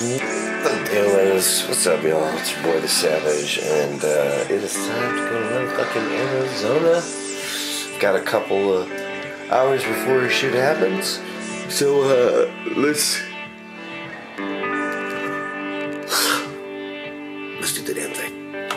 Dealers, what's up, y'all? It's your boy The Savage, and it is time to go to motherfucking Arizona. Got a couple of hours before the shit happens, so let's do the damn thing.